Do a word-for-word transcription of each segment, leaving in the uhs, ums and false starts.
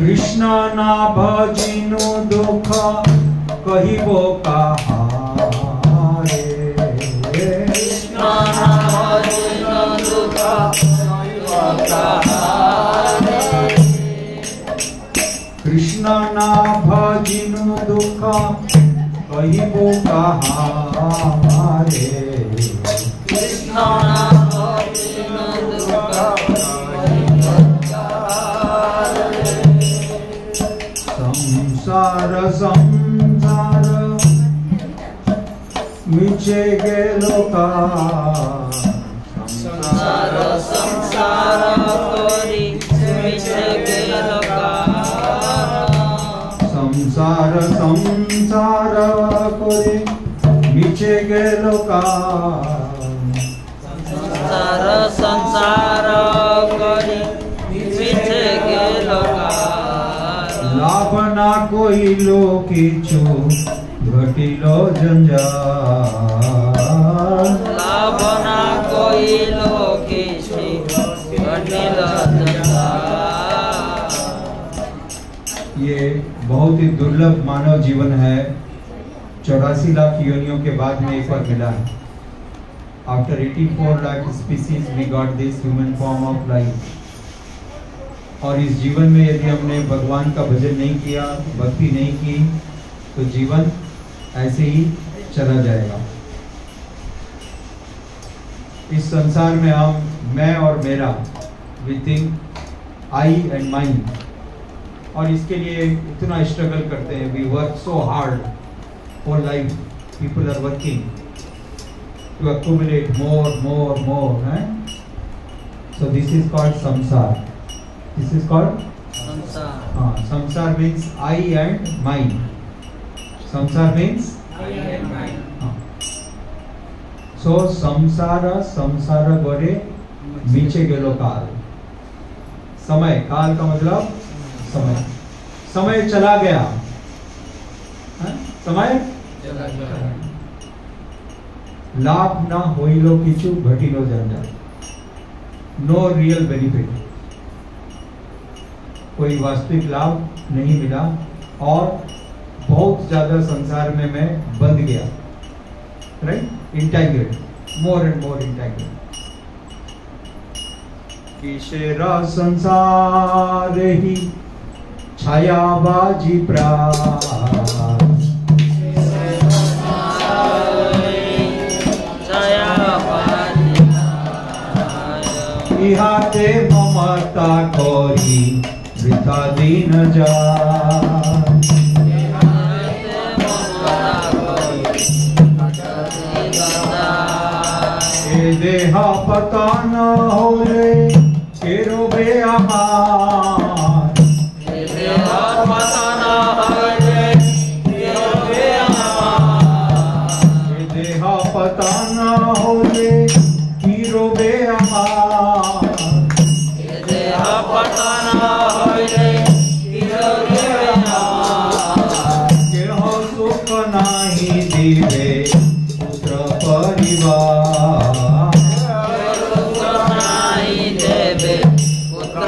कृष्ण ना भजिनु दुख कहिबो काहारे। कृष्ण ना भजिनु दुख कहिबो काहारे। कृष्ण ना भजिनु दुख कहिबो काहारे। कृष्ण ना भजिनु दुख कहिबो काहारे। संसार संसार मिचे गेलो का। संसार संसार कोरी मिचे गेलो का। संसार संसार कोरी मिचे गेलो का। संसार संसार कोरी मिचे गेलो का। लाभ ना कोई लो किछु घटिलो जंजाल। लाभ ना कोई लो किछु घटिलो जंजाल। ये बहुत ही दुर्लभ मानव जीवन है। चौरासी लाख योनियों के बाद में एक बार मिला है। आफ्टर चौरासी lakh species we got this human form of life. और इस जीवन में यदि हमने भगवान का भजन नहीं किया, भक्ति नहीं की, तो जीवन ऐसे ही चला जाएगा। इस संसार में हम मैं और मेरा, we think I and mine, और इसके लिए इतना स्ट्रगल करते हैं। We work so hard for life. People are working to accumulate more more more, हैं? So this is called samsar. This is called संसार। हाँ, samsar means I and mine. Samsar means I and mine. हाँ. So samsara samsara गोरे मीचे गेलो काल। समय, काल का मतलब समय। समय चला गया। हाँ? समय चला गया। लाभ ना होइलो किछु घटिलो जंजाल। नो रियल बेनिफिट, कोई वास्तविक लाभ नहीं मिला और बहुत ज्यादा संसार में मैं बंध गया। Right, entangled, more and more entangled. किशेरा संसार ही छायाबाजी प्राण। इहाते ममता कोरी वृथा दीन जान। ए देहा पता न होले केरो बे अमान। ए देहा पता न होले केरो बे अमान। ए देहा पता न होले केरो बे अमान। ए देहा पता न होले केरो बे अमान। के हो सुख नाही दिवे पुत्र परिवार। सुख नाही देवे पुत्र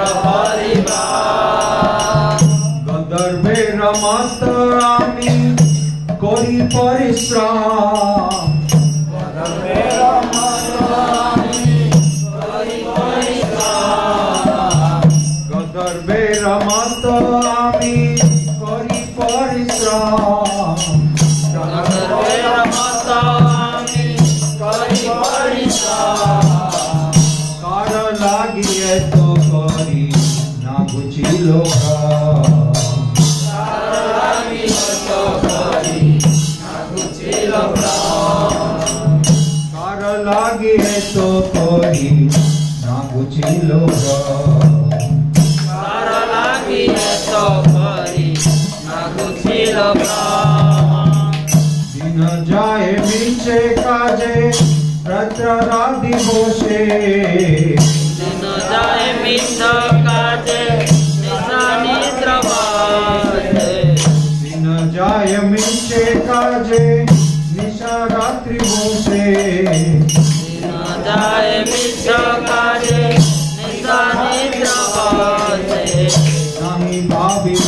परिवार। गंधर्वे रमत आमी कोरी परिश्रम। गंधर्वे रमत आमी कोरी परिश्रम। गंधर्वे रमत आमी कोरी परिश्रम। गंधर्वे रमत आमी कोरी परिश्रम। कार लागिए तो कोरी ना बुझिलो काम। कार लागिए तो कोरी ना बुझिलो काम। कार लागिए तो कोरी ना बुझिलो काम। कार लागिए तो कोरी ना बुझिलो काम। दिन जाए मीचे काजे रात्र राधि होशे। दिन जाए मीठा काजे निशा निद्रा बाजे। दिन जाए मीचे काजे निशा रात्रि होशे। दिन जाए मीठा काजे निशा निद्रा बाजे। नहीं भाभी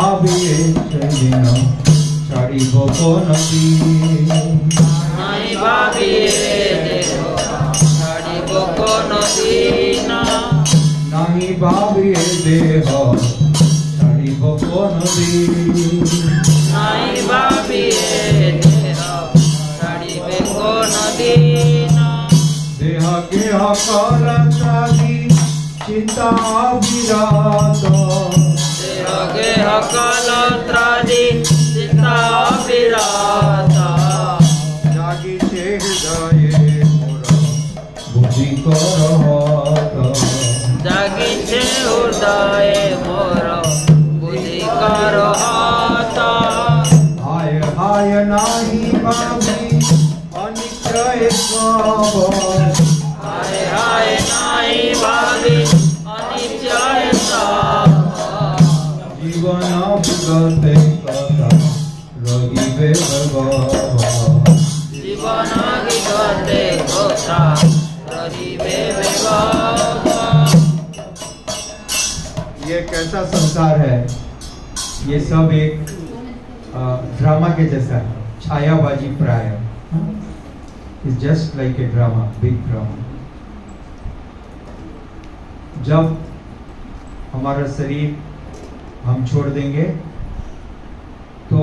ভাবিয়ে সেদিন ছাড়িব কোনদিন নাই ভাবিয়ে দেহ ছাড়িব কোনদিন নাহি ভাবিয়ে দেহ ছাড়িব কোনদিন নাই ভাবিয়ে দেহ ছাড়িবে কোনদিন দেহ গেহ কল ত্যাগী চিন্তা বিরাত দেহ গেহ কাল ত্রাদি চিন্তা বিরাত জাগিছে হৃদয়ে মোর বুঝি করহত জাগিছে হৃদয়ে মোর বুদ্ধি করহত হায় হায় নাহি ভাবি অনিশ্চয় সব হায় হায় নাই ভাবি অনিশ্চয় সব জীবন বিগতে কথা রহিবে ভগবান জীবন বিগতে কথা রহিবে ভগবান ये कैसा संसार है ये सब एक अ, ड्रामा के जैसा है छायाबाजी प्राय is just like a drama big drama जब हमारा शरीर हम छोड़ देंगे तो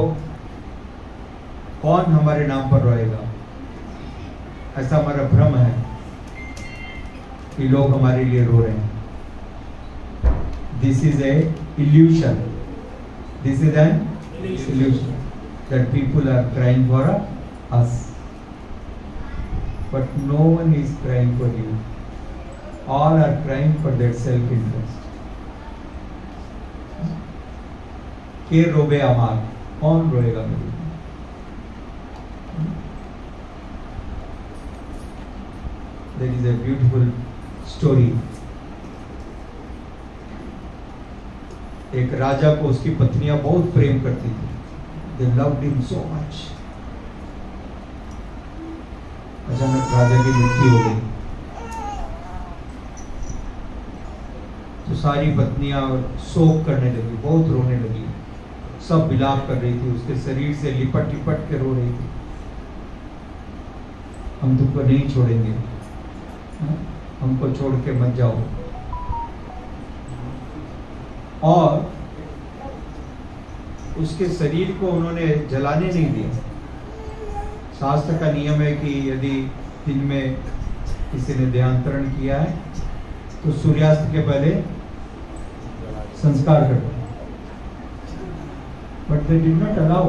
कौन हमारे नाम पर रहेगा ऐसा हमारा भ्रम है कि लोग हमारे लिए रो रहे हैं this is a illusion this is an illusion that people are crying for us but no one is crying for you all are crying for their self interest के रोबे अमार कौन रोएगा मेरे लिए? There is a beautiful story एक राजा को उसकी पत्नियां बहुत प्रेम करती थी they loved him so much अचानक राजा की मृत्यु हो गई तो सारी पत्नियां शोक करने लगी बहुत रोने लगी सब विलाप कर रही थी उसके शरीर से लिपट लिपट के रो रही थी हम तुमको नहीं छोड़ेंगे हमको छोड़ के मत जाओ और उसके शरीर को उन्होंने जलाने नहीं दिया शास्त्र का नियम है कि यदि दिन में किसी ने देहांतरण किया है तो सूर्यास्त के पहले संस्कार कर दो but they did not allow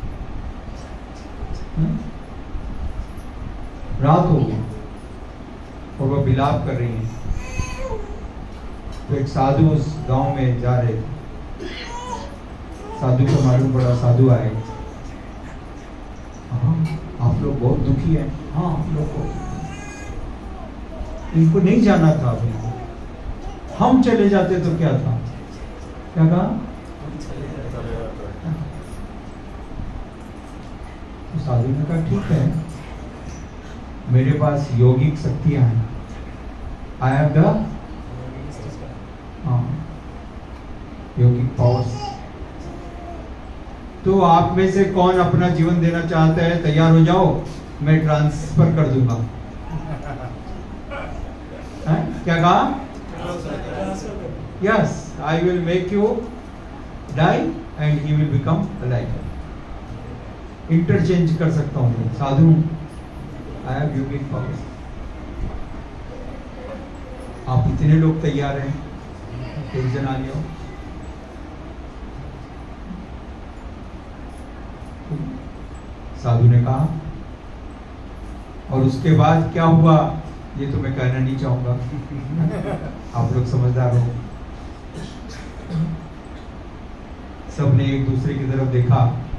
रात हो गई और वह विलाप कर रही है तो एक साधु उस गांव में जा रहे थे साधु को मालूम पड़ा साधु आए हाँ आप लोग बहुत दुखी हैं हाँ हम लोग को इनको नहीं जाना था अभी हम चले जाते तो क्या था क्या कहा तो साधु ने कहा ठीक है मेरे पास यौगिक शक्तियां हैं I have the yaugik powers तो आप में से कौन अपना जीवन देना चाहता है तैयार हो जाओ मैं ट्रांसफर कर दूंगा है? क्या कहा yes I will make you die and he will become alive interchange कर सकता हूं मैं साधु आई हैव यूनिक पावर्स आप इतने लोग तैयार हैं एक जन आ जाओ साधु ने कहा और उसके बाद क्या हुआ ये तो मैं कहना नहीं चाहूंगा आप लोग समझदार हो सबने एक दूसरे की तरफ देखा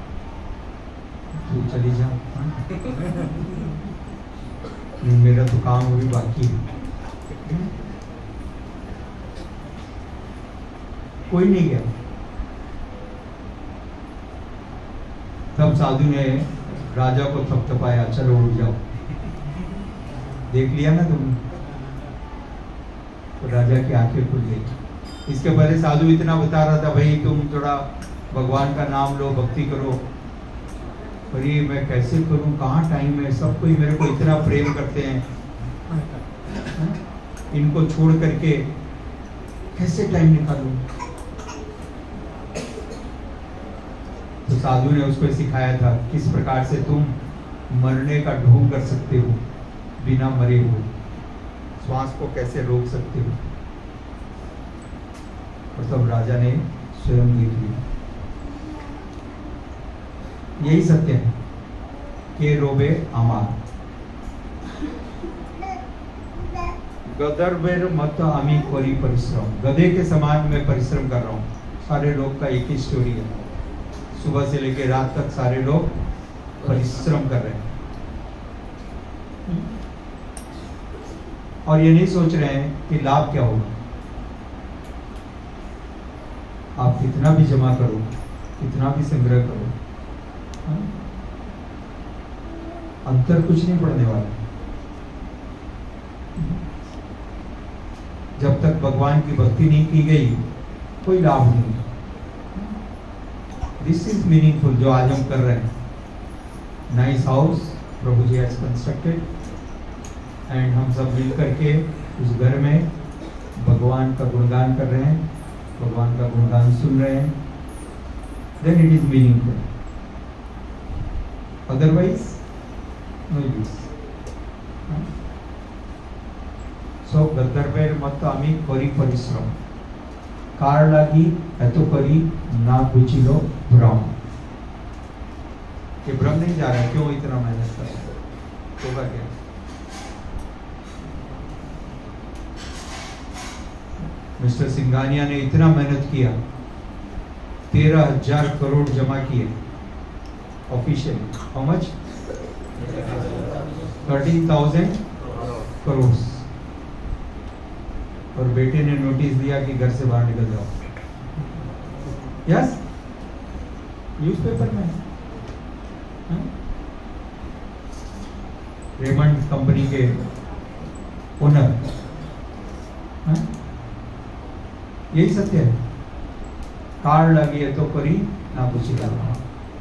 तू चली जा मेरा तो काम अभी बाकी है कोई नहीं गया तब साधु ने राजा को थपथपाया चलो उठ जाओ देख लिया ना तुमने तो राजा की आंखें खुल गई इसके पहले साधु इतना बता रहा था भाई तुम थोड़ा भगवान का नाम लो, भक्ति करो। पर ये मैं कैसे करूं, कहाँ टाइम है, सब कोई मेरे को इतना प्रेम करते हैं, इनको छोड़ करके कैसे टाइम निकालूं। तो साधु ने उसको सिखाया था किस प्रकार से तुम मरने का ढोंग कर सकते हो बिना मरे हुए, श्वास को कैसे रोक सकते हो। और तब राजा ने स्वयं देख लिया। यही सत्य है के रोबे आमार गदरबेर मत आमी कोरी परिश्रम। गधे के समान मैं परिश्रम कर रहा हूँ। सारे लोग का एक ही स्टोरी है, सुबह से लेकर रात तक सारे लोग परिश्रम कर रहे हैं और ये नहीं सोच रहे हैं कि लाभ क्या होगा। आप कितना भी जमा करो, कितना भी संग्रह करो, अंतर कुछ नहीं पड़ने वाला जब तक भगवान की भक्ति नहीं की गई, कोई लाभ नहीं। दिस इज मीनिंगफुल जो आज हम कर रहे हैं। Nice house Prabhu ji has constructed and हम सब मिल करके उस घर में भगवान का गुणगान कर रहे हैं, भगवान का गुणगान सुन रहे हैं, then it is meaningful, otherwise no use. So गद्दरबेर मत आमी करी परिश्रम कार लागी एतो करी ना बुझिलो भ्रम। ये भ्रम नहीं जा रहा, क्यों इतना मेहनत कर रहा है, होगा क्या। मिस्टर सिंघानिया ने इतना मेहनत किया, तेरह हजार करोड़ जमा किए officially. How much? Thirteen thousand crore. और बेटे ने नोटिस दिया कि घर से बाहर निकल जाओ। यस, न्यूज़पेपर में रेमंड कंपनी के ओनर, यही सत्य है। कार्ड लगी है तो करी ना पूछी करना।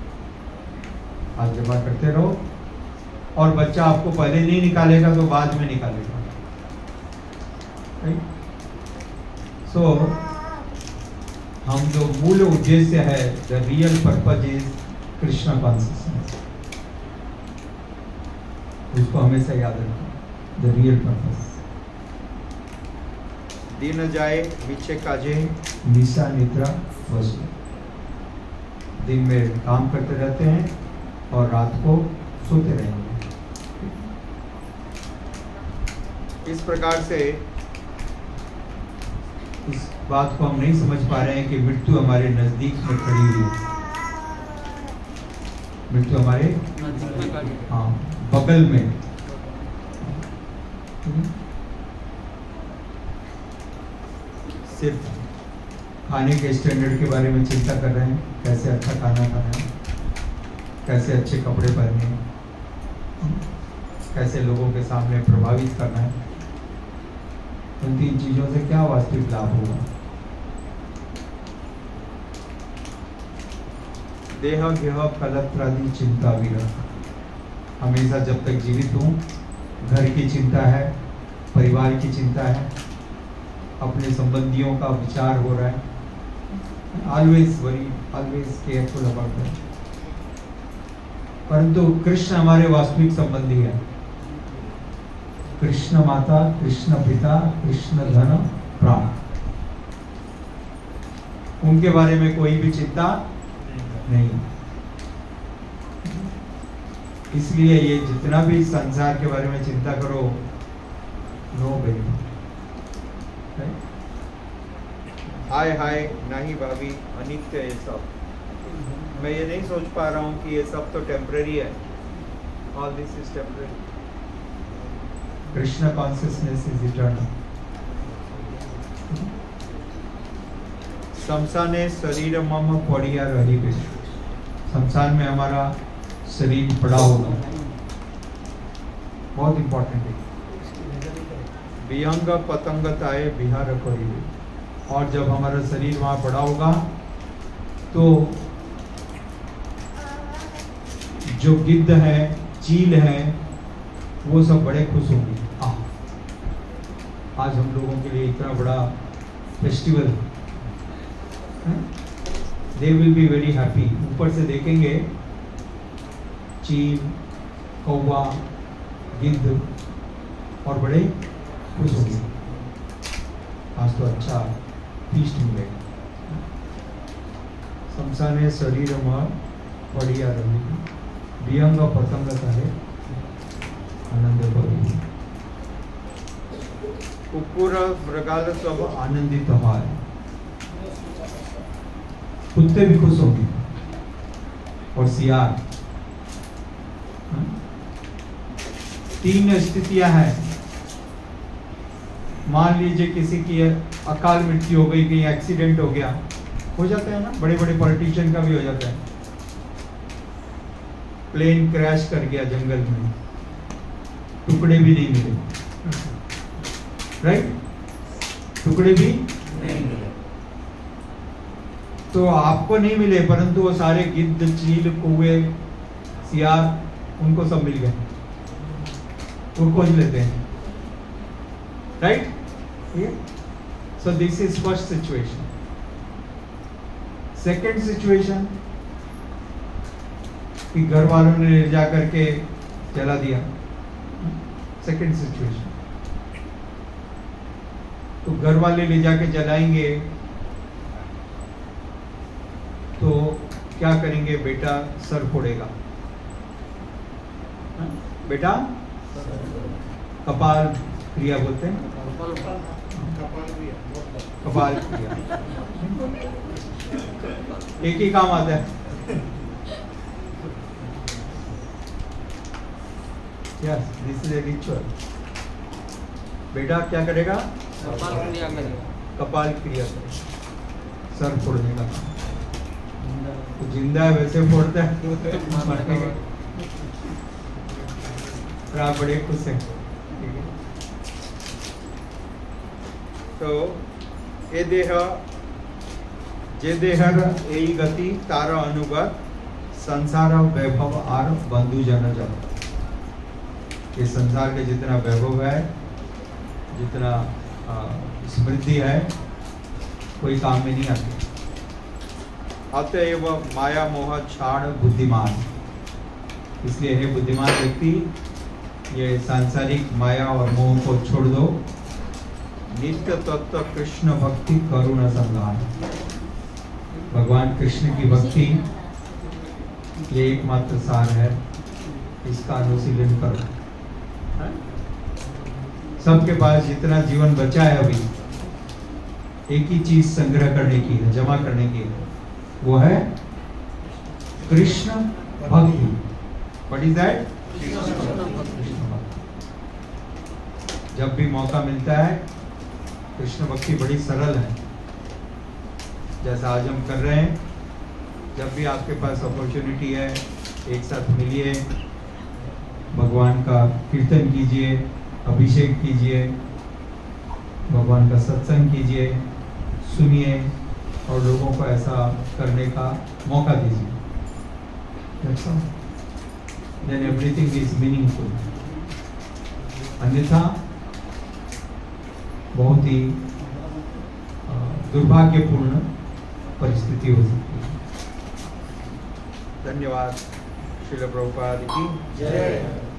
आज जमा करते रहो और बच्चा आपको पहले नहीं निकालेगा तो बाद में निकालेगा। सो so, हम जो मूल उद्देश्य है, the real purpose is Krishna consciousness, उसको हमेशा याद रखना। द रियल पर्पज दिन जाए मीचे काजे निशा निद्रा वसु। दिन में काम करते रहते हैं और रात को सोते रहेंगे। इस प्रकार से इस बात को हम नहीं समझ पा रहे हैं कि मृत्यु हमारे नजदीक में खड़ी हुई है। मृत्यु हमारे हाँ बगल में। सिर्फ खाने के स्टैंडर्ड के बारे में चिंता कर रहे हैं, कैसे अच्छा खाना खाना है, कैसे अच्छे कपड़े पहने हैं, कैसे लोगों के सामने प्रभावित करना है। उन तीन चीजों से क्या वास्तविक लाभ होगा। देह गेह कलत्रादि चिंता विरह। हमेशा जब तक जीवित हूँ घर की चिंता है, परिवार की चिंता है, अपने संबंधियों का विचार हो रहा है। Always worry, always careful about that. परंतु कृष्ण हमारे वास्तविक संबंधी है। कृष्ण माता, कृष्ण पिता, कृष्ण धन प्राण, उनके बारे में कोई भी चिंता नहीं। इसलिए ये जितना भी संसार के बारे में चिंता करो, नो बेनिफिट। हाय हाय नहीं भाभी, अनित्य ये सब। मैं ये नहीं सोच पा रहा हूँ कि ये सब तो टेम्परेरी है। All this is temporary. Krishna consciousness is eternal. शमशाने शरीर मम पड़िया रही बे। शमशान में हमारा शरीर पड़ा होगा, बहुत इंपॉर्टेंट है। विहंग पतंगताए बिहार करी। और जब हमारा शरीर वहाँ पड़ा होगा तो जो गिद्ध है, चील है, वो सब बड़े खुश होंगे। आह, आज हम लोगों के लिए इतना बड़ा फेस्टिवल है, they will be very happy. ऊपर से देखेंगे चील, कौवा, गिद्ध और बड़े खुश होंगे। आज तो अच्छा फीस्ट मिलेगा। संसाने शरीर में पड़िया रही विहंग पतंग करे आनंद करी। कुकुर मृगाल सब आनंदित है, कुत्ते भी खुश होंगे और सियार। तीन स्थितियां हैं। मान लीजिए किसी की अकाल मृत्यु हो गई, कहीं एक्सीडेंट हो गया, हो जाता है ना, बड़े बड़े पॉलिटिशियन का भी हो जाता है। प्लेन क्रैश कर गया जंगल में, टुकड़े भी नहीं मिले, राइट, टुकड़े भी नहीं मिले। तो आपको नहीं मिले, परंतु वो सारे गिद्ध, चील, कौवे, सियार, उनको सब मिल गए, वो खोज लेते हैं, right. So this is first situation. Second situation कि घर वालों ने ले जा करके जला दिया। सेकेंड सिचुएशन, तो घर वाले ले जाके जलाएंगे तो क्या करेंगे? बेटा सर फोड़ेगा, बेटा कपाल क्रिया बोलते हैं, कपाल क्रिया एक ही काम आता है। Yes, this is a ritual. बेटा क्या करेगा? कपाल क्रिया करेगा, कपाल क्रिया करेगा, सर फोड़ने का काम। तो जिंदा है वैसे फोड़ता है, और आप बड़े खुश हैं। तो ये देह जे देहर यही गति तार अनुगत संसार वैभव आर बंधु जन जन। ये संसार के जितना वैभव है, जितना समृद्धि है, कोई काम में नहीं आती। अतएव माया मोह छाड़ बुद्धिमान। इसलिए हे बुद्धिमान व्यक्ति, ये सांसारिक माया और मोह को छोड़ दो। नित्य तत्व कृष्ण भक्ति करुण संगान। भगवान कृष्ण की भक्ति ये एकमात्र सार है, इसका अनुशीलन करो। सबके पास जितना जीवन बचा है अभी, एक ही चीज संग्रह करने की है, जमा करने की है, वो है कृष्ण भक्ति। What is that? जब भी मौका मिलता है, कृष्ण भक्ति बड़ी सरल है, जैसा आज हम कर रहे हैं। जब भी आपके पास अपॉर्चुनिटी है, एक साथ मिलिए, भगवान का कीर्तन कीजिए, अभिषेक कीजिए, भगवान का सत्संग कीजिए, सुनिए और लोगों को ऐसा करने का मौका दीजिए। That's all. Then everything is meaningful. अन्यथा बहुत ही दुर्भाग्यपूर्ण परिस्थिति हो सकती है। धन्यवाद। श्रील प्रभुपाद की जय।